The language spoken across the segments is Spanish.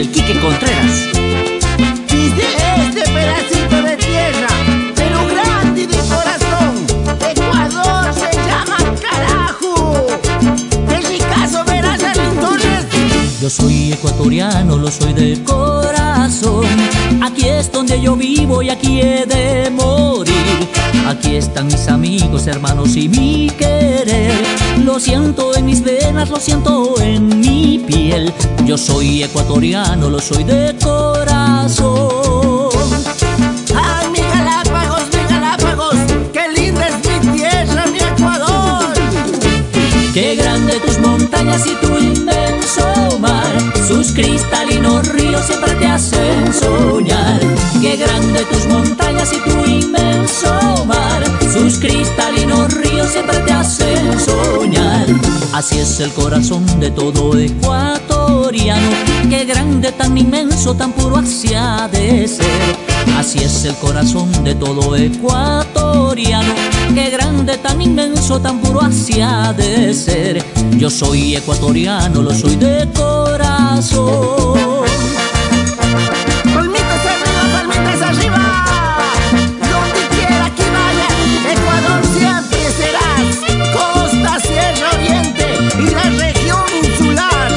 el Quique Contreras. Desde este pedacito de tierra, pero grande de corazón, Ecuador se llama carajo. El Ricazo verás a Torres. Yo soy ecuatoriano, lo soy de corazón. Aquí es donde yo vivo y aquí he de morir. Aquí están mis amigos, hermanos y mi querer. Lo siento en mis venas, lo siento en mi piel. Yo soy ecuatoriano, lo soy de corazón. Ay, mi Galápagos, qué linda es mi tierra, mi Ecuador. Qué grande tus montañas y tu inmenso mar. Sus cristalinos ríos siempre te hacen soñar. Qué grande tus montañas y tu inmenso mar. Sus cristalinos ríos siempre te hacen soñar. Así es el corazón de todo ecuatoriano. Qué grande, tan inmenso, tan puro así ha de ser. Así es el corazón de todo ecuatoriano. Qué grande, tan inmenso, tan puro así ha de ser. Yo soy ecuatoriano, lo soy de corazón. Palmitas arriba, donde quiera que vayas, Ecuador siempre serás. Costa, Sierra, Oriente y la región insular.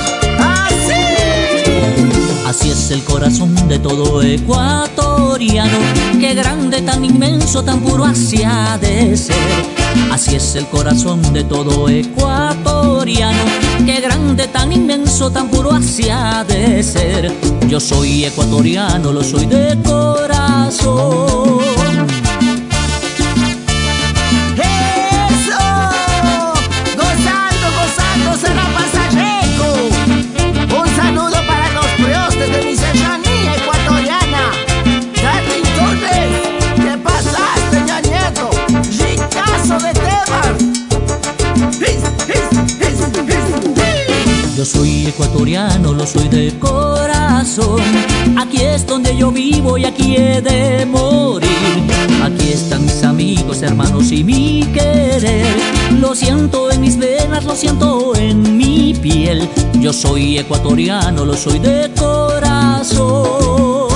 Así es el corazón de todo ecuatoriano. Qué grande, tan inmenso, tan puro así ha de ser. Así es el corazón de todo ecuatoriano. Qué grande, tan inmenso, tan puro así ha de ser. Yo soy ecuatoriano, lo soy de corazón. ¡Eso! Gozando, será pasajeco. Un saludo para los priostes de mi serranía ecuatoriana. Darwin Torres, ¿qué pasaste, ñañeto? Ricazo de Tebar. Yo soy ecuatoriano, lo soy de corazón. Aquí es donde yo vivo y aquí he de morir. Aquí están mis amigos, hermanos y mi querer. Lo siento en mis venas, lo siento en mi piel. Yo soy ecuatoriano, lo soy de corazón.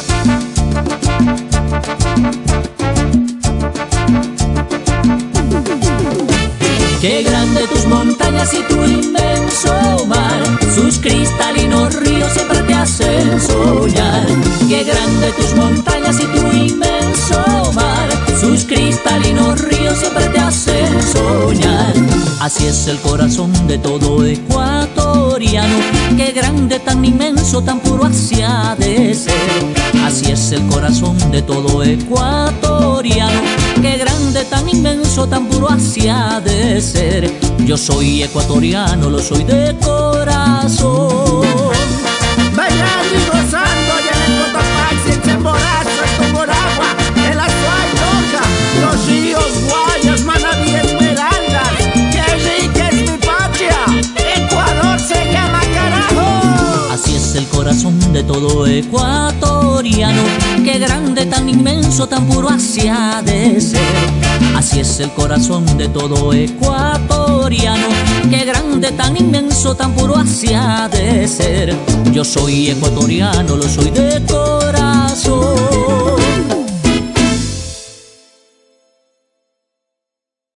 Qué grande tus montañas y tu inmenso mar. Sus cristalinos ríos siempre te hacen soñar. Qué grande tus montañas y tu inmenso mar. Sus cristalinos ríos siempre te hacen soñar. Así es el corazón de todo ecuatoriano. Qué grande, tan inmenso, tan puro así ha de ser. Así es el corazón de todo ecuatoriano. Qué grande, tan inmenso, tan puro así ha de ser. Yo soy ecuatoriano, lo soy de corazón. Bailando y gozando allá en el Cotopaxi, en Chimborazo, en Tungurahua, en la Suay Loja, los ríos Guayas, Manabí, Esmeraldas. ¡Qué rica es mi patria! ¡Ecuador se llama carajo! Así es el corazón de todo ecuatoriano. Qué grande, tan inmenso, tan puro así ha de ser. Así es el corazón de todo ecuatoriano. Qué grande, tan inmenso, tan puro así ha de ser. Yo soy ecuatoriano, lo soy de corazón.